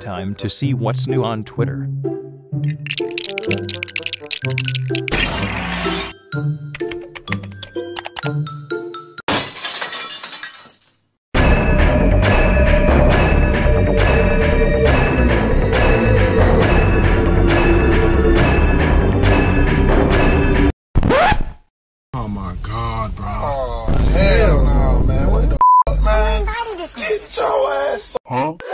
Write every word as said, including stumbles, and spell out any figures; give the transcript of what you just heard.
time to see what's new on Twitter. Oh my God, bro. Oh, hell no, man. What the fuck, man? Get your ass. Huh?